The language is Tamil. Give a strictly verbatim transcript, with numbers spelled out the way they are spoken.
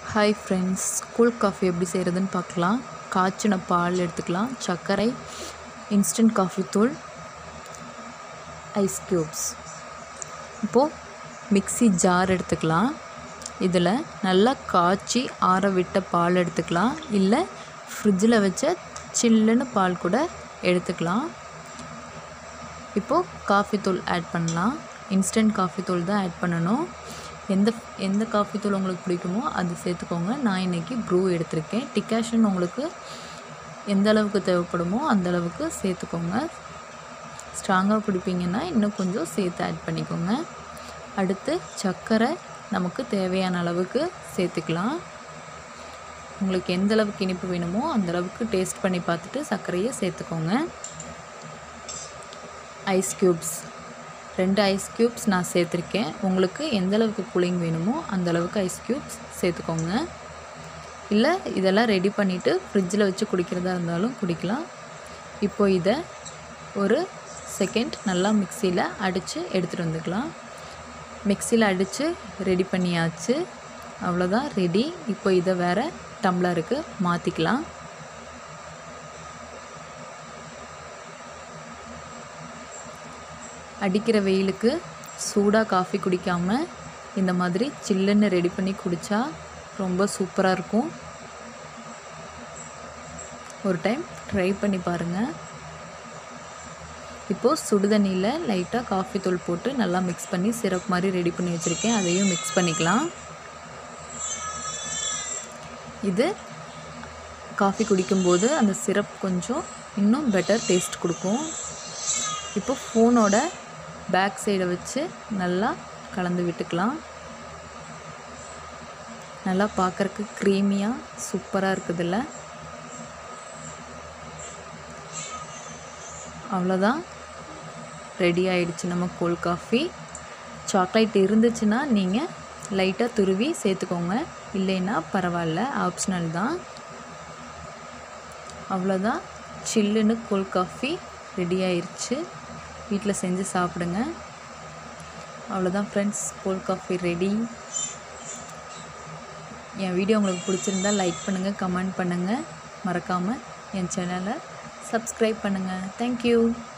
ஹாய் ஃப்ரெண்ட்ஸ், கூல் காஃபி எப்படி செய்கிறதுன்னு பார்க்கலாம். காய்ச்சின பால் எடுத்துக்கலாம், சர்க்கரை, இன்ஸ்டன்ட் காஃபி தூள், ஐஸ் க்யூப்ஸ். இப்போது மிக்ஸி ஜார் எடுத்துக்கலாம். இதில் நல்லா காய்ச்சி ஆற விட்ட பால் எடுத்துக்கலாம், இல்லை ஃப்ரிட்ஜில் வச்ச சில்லுன்னு பால் கூட எடுத்துக்கலாம். இப்போது காஃபி தூள் ஆட் பண்ணலாம். இன்ஸ்டன்ட் காஃபி தூள் தான் ஆட் பண்ணணும். எந்த எந்த காஃபி தூள் உங்களுக்கு பிடிக்குமோ அது சேர்த்துக்கோங்க. நான் இன்றைக்கி ப்ரூ எடுத்திருக்கேன். டிகாஷன் உங்களுக்கு எந்த அளவுக்கு தேவைப்படுமோ அந்தளவுக்கு சேர்த்துக்கோங்க. ஸ்ட்ராங்காக குடிப்பீங்கன்னா இன்னும் கொஞ்சம் சேர்த்து ஆட் பண்ணிக்கோங்க. அடுத்து சர்க்கரை நமக்கு தேவையான அளவுக்கு சேர்த்துக்கலாம். உங்களுக்கு எந்த அளவுக்கு இனிப்பு வேணுமோ அந்தளவுக்கு டேஸ்ட் பண்ணி பார்த்துட்டு சர்க்கரையை சேர்த்துக்கோங்க. ஐஸ் க்யூப்ஸ் ரெண்டு ஐஸ் க்யூப்ஸ் நான் சேர்த்துருக்கேன். உங்களுக்கு எந்த அளவுக்கு கூலிங் வேணுமோ அந்தளவுக்கு ஐஸ் க்யூப்ஸ் சேர்த்துக்கோங்க. இல்லை இதெல்லாம் ரெடி பண்ணிவிட்டு ஃப்ரிட்ஜில் வச்சு குடிக்கிறதா இருந்தாலும் குடிக்கலாம். இப்போது இதை ஒரு செகண்ட் நல்லா மிக்சியில் அடித்து எடுத்துகிட்டு வந்துக்கலாம். மிக்சியில் அடித்து ரெடி பண்ணியாச்சு. அவ்வளோதான், ரெடி. இப்போ இதை வேறு டம்ளருக்கு மாற்றிக்கலாம். அடிக்கிற வெயிலுக்கு சூடாக காஃபி குடிக்காமல் இந்த மாதிரி சில்லுன்னு ரெடி பண்ணி குடித்தா ரொம்ப சூப்பராக இருக்கும். ஒரு டைம் ட்ரை பண்ணி பாருங்கள். இப்போது சுடுதண்ணியில் லைட்டாக காஃபி தூள் போட்டு நல்லா மிக்ஸ் பண்ணி சிரப் மாதிரி ரெடி பண்ணி வச்சுருக்கேன். அதையும் மிக்ஸ் பண்ணிக்கலாம். இது காஃபி குடிக்கும்போது அந்த சிரப் கொஞ்சம் இன்னும் பெட்டர் டேஸ்ட் கொடுக்கும். இப்போ ஃபோனோட பேக் சைடை வச்சு நல்லா கலந்து விட்டுக்கலாம். நல்லா பார்க்குறக்கு க்ரீமியாக சூப்பராக இருக்குதுல்ல. அவ்வளோதான், ரெடி ஆகிடுச்சு நம்ம கோல்ட் காஃபி. சாக்லேட் இருந்துச்சுன்னா நீங்கள் லைட்டாக துருவி சேர்த்துக்கோங்க, இல்லைன்னா பரவாயில்ல, ஆப்ஷனல் தான். அவ்வளோதான், சில்லுன்னு கோல்ட் காஃபி ரெடி ஆயிடுச்சு. வீட்டில் செஞ்சு சாப்பிடுங்க. அவ்வளோதான் ஃப்ரெண்ட்ஸ், கோல்ட் காஃபி ரெடி. என் வீடியோ உங்களுக்கு பிடிச்சிருந்தால் லைக் பண்ணுங்கள், கமெண்ட் பண்ணுங்கள். மறக்காமல் என் சேனலை சப்ஸ்கிரைப் பண்ணுங்கள். தேங்க்யூ.